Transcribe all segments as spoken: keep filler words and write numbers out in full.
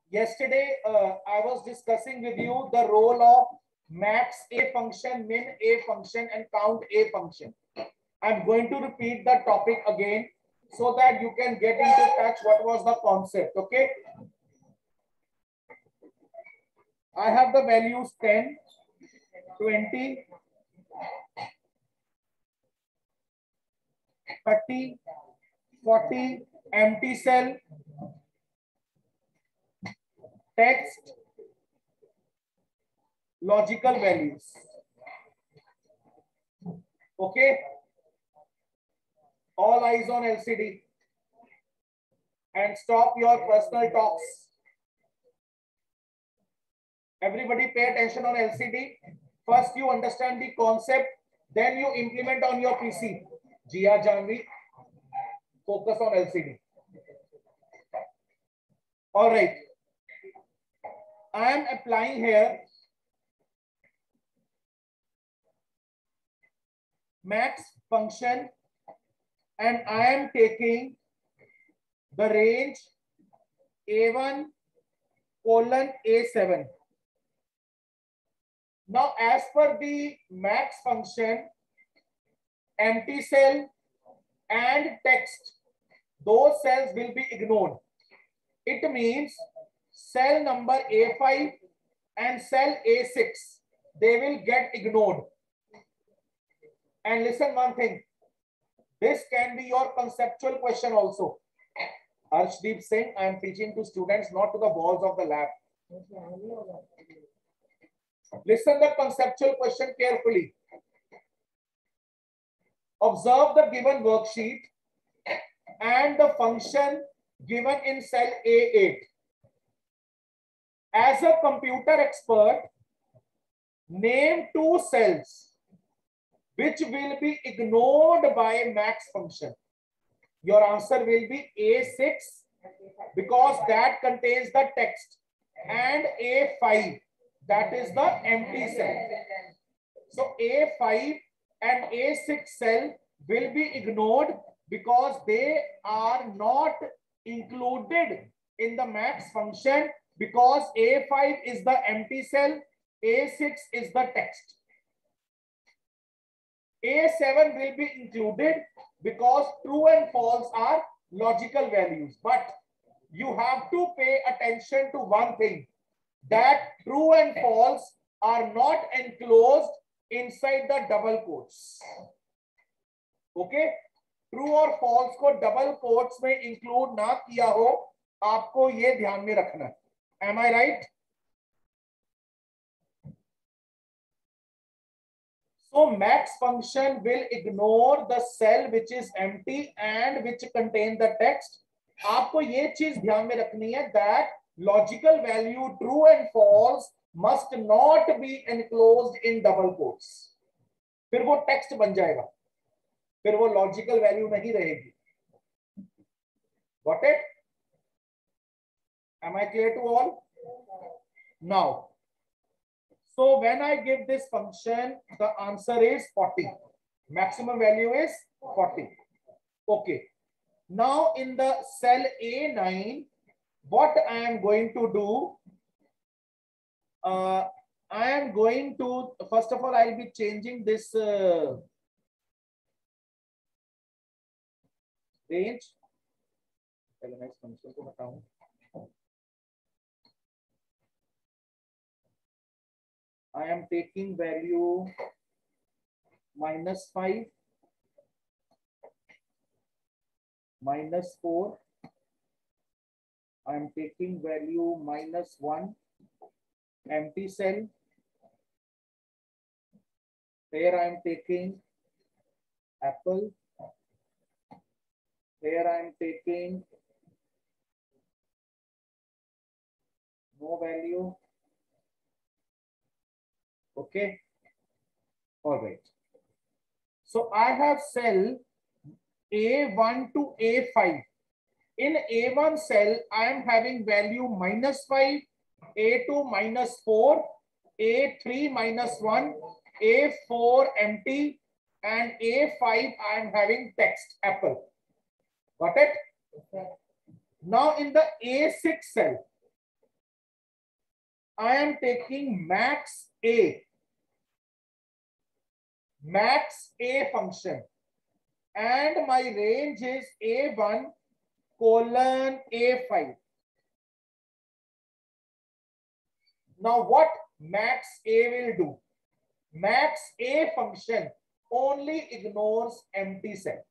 yesterday uh, I was discussing with you the role of max A function, min A function, and count A function. I'm going to repeat the topic again so that you can get into touch what was the concept. Okay. I have the values ten, twenty, thirty, forty, empty cell, text, logical values. Okay. All eyes on L C D and stop your personal talks. Everybody pay attention on L C D. First you understand the concept, then you implement on your P C. Jia Janvi, focus on L C D. All right. I am applying here max function and I am taking the range A one colon A seven. Now, as per the max function, empty cell and text, those cells will be ignored. It means cell number A five and cell A six, they will get ignored. And listen one thing, this can be your conceptual question also. Arshdeep Singh, I am teaching to students, not to the walls of the lab. Listen the conceptual question carefully. Observe the given worksheet and the function given in cell A eight. As a computer expert, name two cells which will be ignored by max function. Your answer will be A six because that contains the text, and A five, that is the empty cell. So A five and A six cell will be ignored because they are not included in the max function, because A five is the empty cell, A six is the text. A seven will be included because true and false are logical values. But you have to pay attention to one thing, that true and false are not enclosed inside the double quotes. Okay? True और false को double quotes में include ना किया हो, आपको ये ध्यान में रखना है. Am I right? So max function will ignore the cell which is empty and which contain the text. आपको ये चीज ध्यान में रखनी है that logical value true and false must not be enclosed in double quotes. फिर वो text बन जाएगा, फिर वो logical value नहीं रहेगी. Got it? Am I clear to all? Now, so when I give this function, the answer is forty. Maximum value is forty. Okay. Now in the cell A nine, what I am going to do, uh, I am going to, first of all, I'll be changing this uh, range. I am taking value minus five, minus four. I am taking value minus one, empty cell. Here I am taking apple. Here I am taking no value. Okay. All right. So I have cell A one to A five. In A one cell, I am having value minus five, A two minus four, A three minus one, A four empty, and A five I am having text apple. Got it? Now in the A six cell, I am taking max A, max A function, and my range is A one colon A five. Now what max A will do? Max A function only ignores empty cell.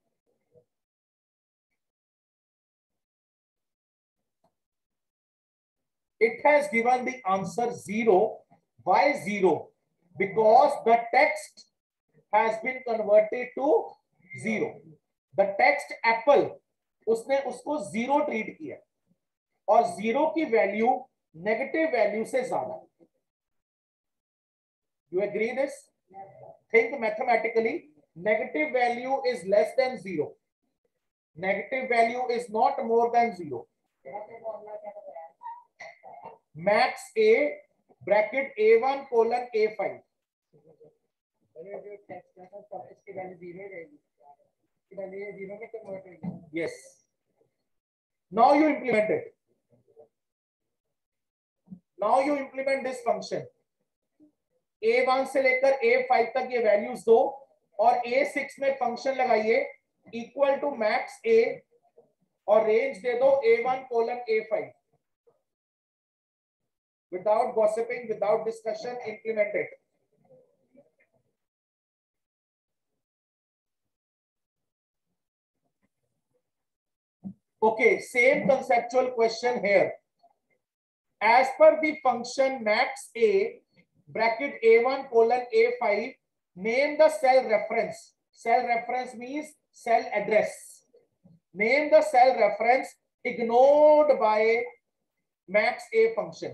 It has given the answer zero. Why zero? Because the text has been converted to zero. The text apple, उसने उसको zero treat किया और zero की value negative value से ज्यादा. You agree this? Think mathematically. Negative value is less than zero. Negative value is not more than zero. Max A bracket A one colon A five. Yes. Now you implement it. Now you implement this function. A one से लेकर A five तक ये values दो और A six में function लगाइए equal to max A और range दे दो A one colon A five. Without gossiping, without discussion, implement it. Okay, same conceptual question here. As per the function max A bracket A one colon A five, name the cell reference. Cell reference means cell address. Name the cell reference ignored by max A function.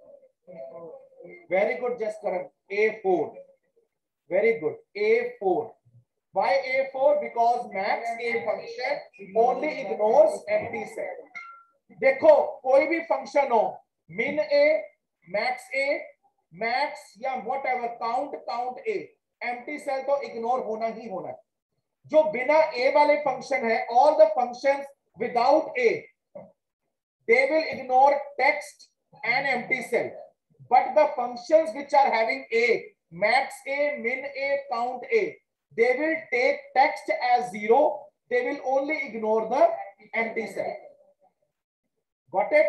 Very good, just correct. A four. Very good. A four. Why A four? Because max A function only ignores empty cell. देखो कोई भी function हो, min A, max A, max या whatever, count count A, empty cell तो ignore होना ही होना है. जो बिना A वाले function है, all the functions without A, they will ignore text and empty cell. But the functions which are having A, max A, min A, count A, they will take text as zero. They will only ignore the empty cell. Got it?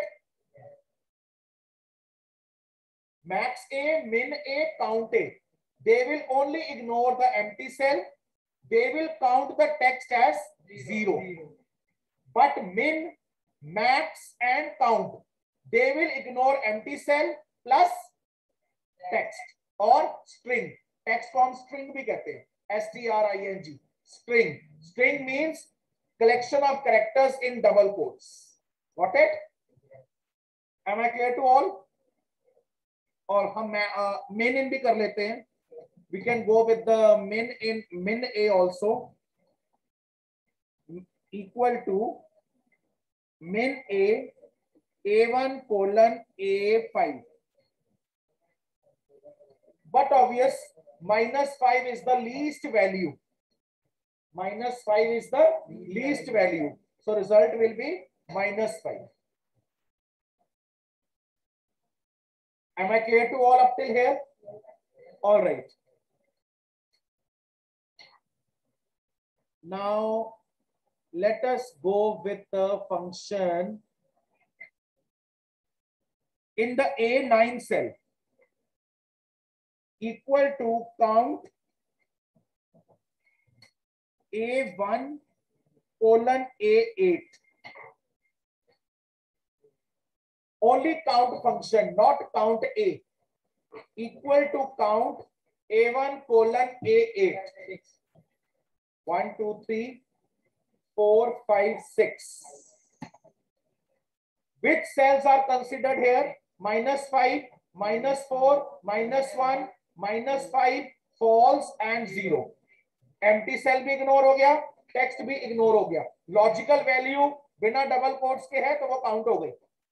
Max A, min A, count A. They will only ignore the empty cell. They will count the text as zero. But min, max and count, they will ignore empty cell plus text or string. Text form string भी कहते हैं. S T R I N G. String. String means collection of characters in double quotes. Got it? Am I clear to all? और हम uh, main in भी कर लेते हैं. We can go with the min in min A also. Equal to min A A one colon A five. But obvious, minus five is the least value. Minus five is the least value. So result will be minus five. Am I clear to all up till here? All right. Now let us go with the function in the A nine cell. Equal to count A one colon A eight. Only count function, not count A. Equal to count A one colon A eight. one, two, three, four, five, six. Which cells are considered here? Minus five, minus four, minus one, minus five, false and zero. Empty cell भी ignore हो गया, text भी ignore हो गया. Logical value बिना double quotes के है तो वो count हो गई.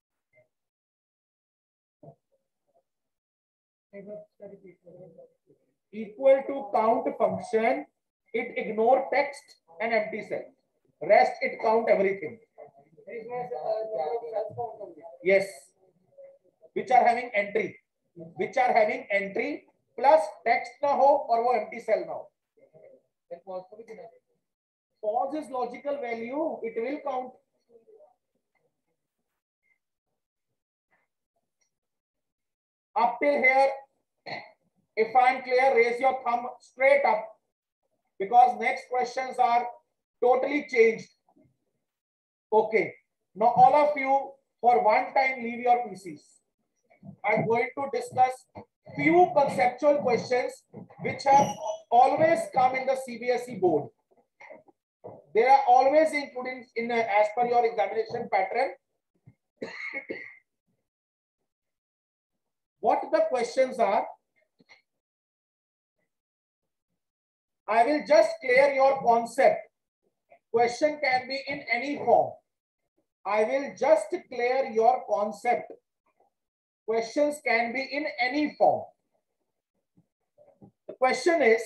Equal to count function, it ignore text and empty cell. Rest it count everything. Yes, which are having entry. which are having entry plus text ना हो और वो empty cell ना हो. False is logical value, it will count. Up till here, if I am clear, raise your thumb straight up, because next questions are totally changed. Okay, now all of you for one time leave your P Cs. I'm going to discuss few conceptual questions which have always come in the C B S E board. They are always included in uh, as per your examination pattern. What the questions are, I will just clear your concept. Question can be in any form. I will just clear your concept. Questions can be in any form. The question is,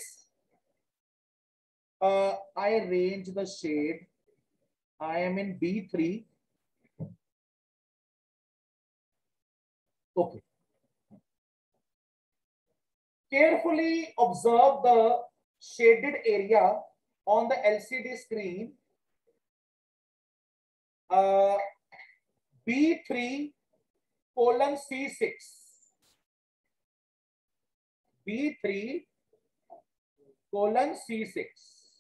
uh, I arrange the shade. I am in B three. Okay. Carefully observe the shaded area on the L C D screen. Uh, B three colon C six. B three colon C six.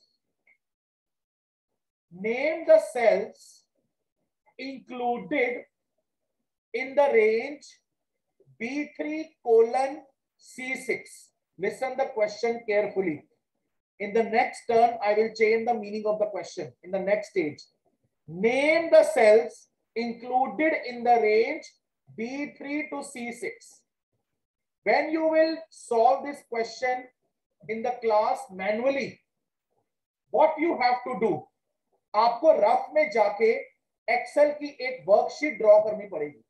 Name the cells included in the range B three colon C six. Listen the question carefully. In the next turn, I will change the meaning of the question. In the next stage, name the cells included in the range B three to C six. When you will solve this question in the class manually, what you have to do, आपको rough में जाके Excel की एक worksheet draw करनी पड़ेगी,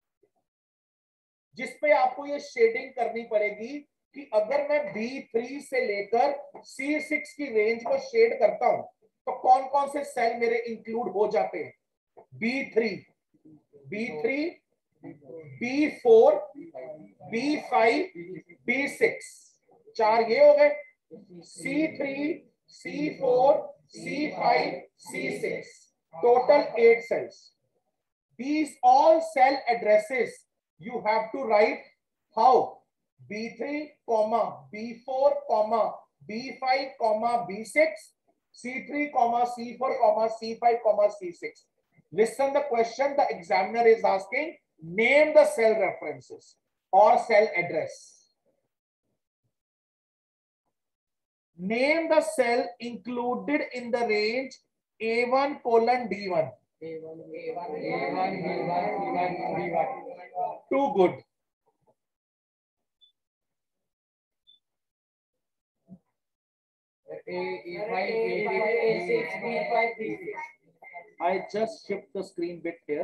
जिसपे आपको ये शेडिंग करनी पड़ेगी कि अगर मैं B थ्री से लेकर C सिक्स की रेंज को शेड करता हूं तो कौन कौन से सेल मेरे इंक्लूड हो जाते हैं. B three, B three, B four, B five, B six, चार ये हो गए. C three, C four, C five, C six, total eight cells. These all cell addresses you have to write how? B three, comma, B four, comma, B five, comma, B six, C three, comma, C four, comma, C five, comma, C six. Listen the question the examiner is asking. Name the cell references or cell address. Name the cell included in the range A one colon D one. A one, A one, A one, D one, D one, D one. Too good. I just shift the screen bit here.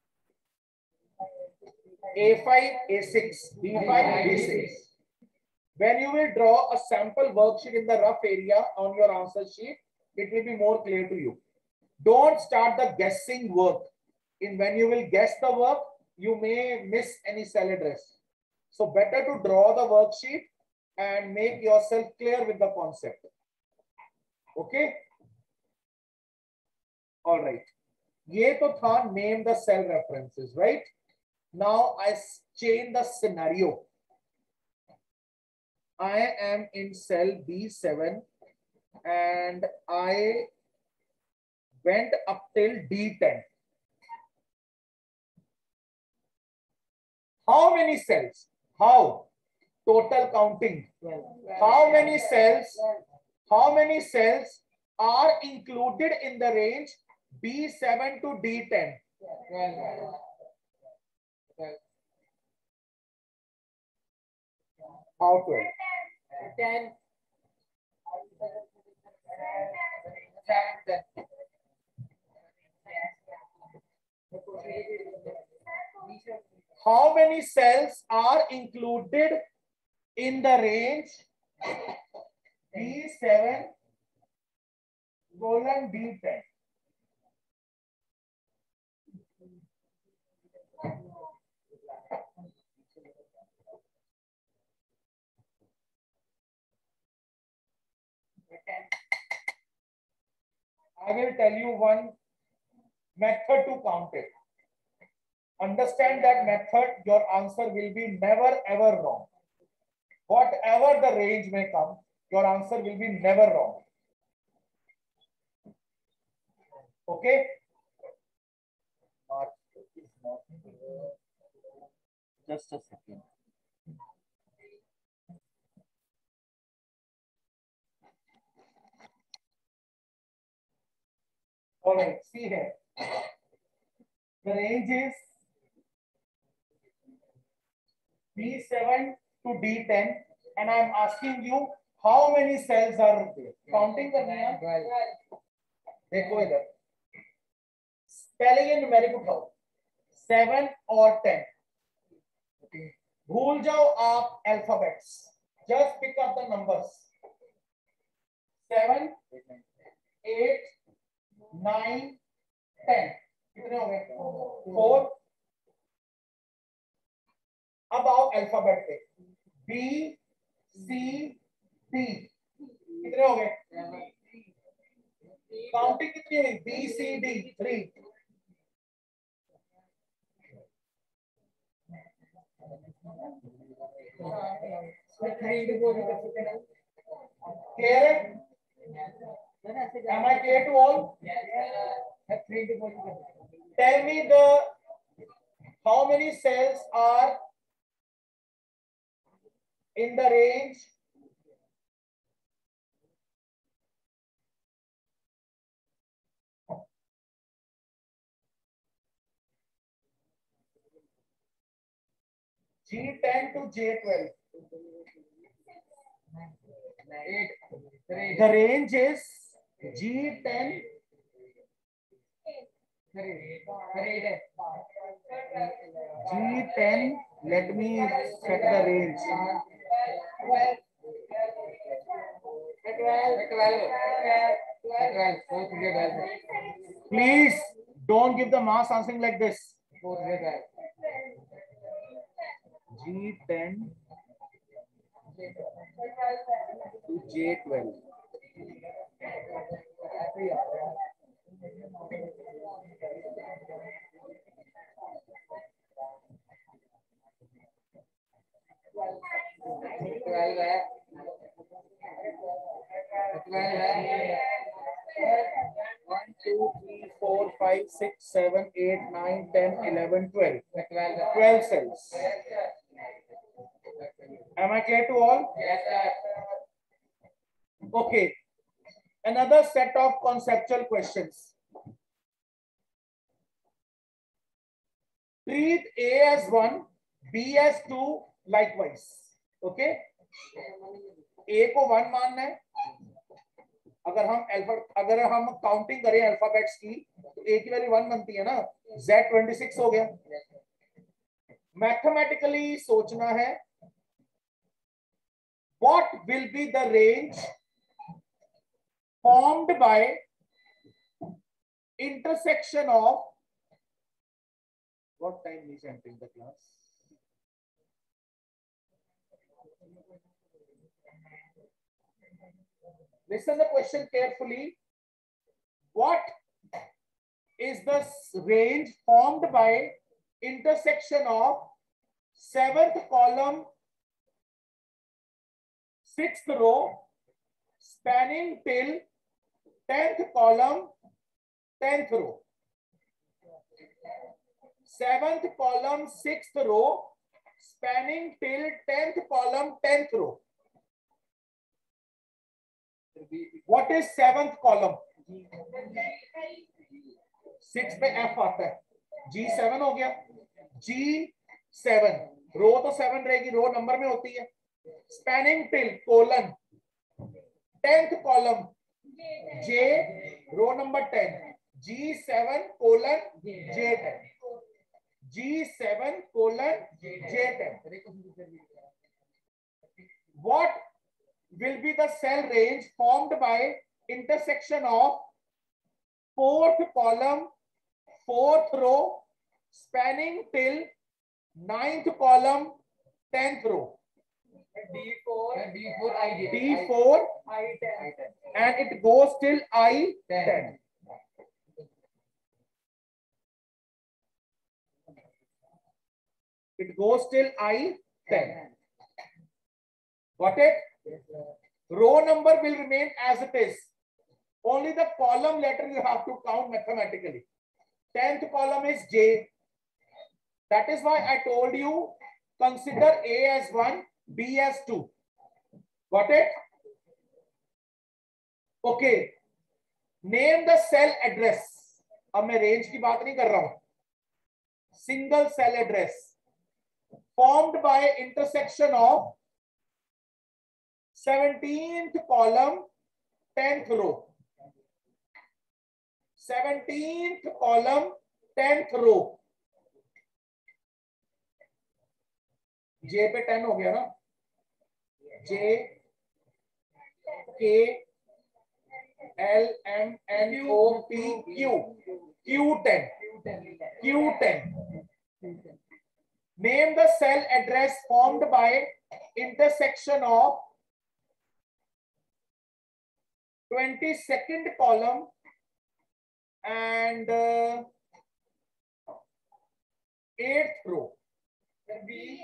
A five, A six, B five, B six. When you will draw a sample worksheet in the rough area on your answer sheet, it will be more clear to you. Don't start the guessing work. In when you will guess the work, you may miss any cell address. So better to draw the worksheet and make yourself clear with the concept. Okay? All right. ये तो था name the cell references, right? Now I change the scenario. I am in cell B seven and I went up till D ten. How many cells? How? Total counting. How many cells? How many cells are included in the range B seven to D ten? How twelve? ten. How many cells are included in the range B seven colon D ten? I will tell you one method to count it. Understand that method, your answer will be never ever wrong. Whatever the range may come, your answer will be never wrong. Okay? Just a second. All right, see here. The range is B seven to D ten, and I am asking you how many cells are there. Counting करनी है. देखो इधर. पहले ये numeric उठाओ. Seven और ten. भूल जाओ आप alphabets. Just pick up the numbers. Seven, eight, nine, ten. कितने हो गए? Four. अब आओ अल्फाबेट पे. B, C, D. कितने हो गए? काउंटिंग कितनी हुई? B, C, D. Three. Clear? Am I clear to all? Tell me the how many cells are in the range G ten to J twelve. The range is G ten. G ten. Let me set the range. Please don't give the mass answering like this. G ten to J twelve. One, two, three, four, five, six, seven, eight, nine, ten, eleven, twelve. Twelve cells. Am I clear to all? Yes, sir. Okay. Another set of conceptual questions. Treat A as one, B as two, likewise. Okay? A को one मानना है. अगर हम alpha अगर हम counting करें alphabets की तो A की वैल्यू one बनती है ना. Z twenty-six हो गया. मैथमेटिकली सोचना है. What will be the range formed by intersection of what time is entering the class? Listen the question carefully. What is the range formed by intersection of seventh column, sixth row, spanning till tenth column, tenth row? Seventh column, sixth row, spanning till tenth column, tenth row. What is seventh column? Six पे F आता है. G seven हो गया. G seven. रो तो seven रहेगी. रो number में होती है. Spanning till colon tenth column J row number ten. G seven colon J ten. G seven colon J ten. What will be the cell range formed by intersection of fourth column, fourth row, spanning till ninth column, tenth row? D four, D four, I D four, I ten, and it goes till I ten. It goes till I ten. Got it? Row number will remain as it is. Only the column letter you have to count mathematically. tenth column is J. That is why I told you consider A as one, B as two. Got it? Okay. Name the cell address. अब मैं range की बात नहीं कर रहा हूं. Single cell address formed by intersection of seventeenth column, tenth row. seventeenth column, tenth row. J पे ten हो गया ना? J, K, L, M, N, O, P, Q. Q ten. Q ten. Name the cell address formed by intersection of twenty-second column and uh, eighth row. V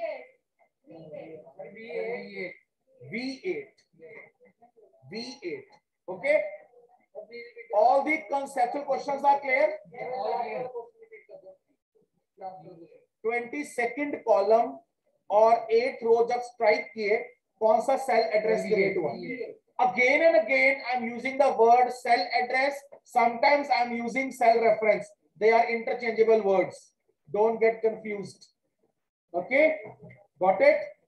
eight. V eight. V eight. Okay. All the conceptual questions are clear. twenty-second column और eighth row जब strike किए कौन सा cell address create हुआ? Again and again I'm using the word cell address. Sometimes I'm using cell reference. They are interchangeable words. Don't get confused. Okay, got it?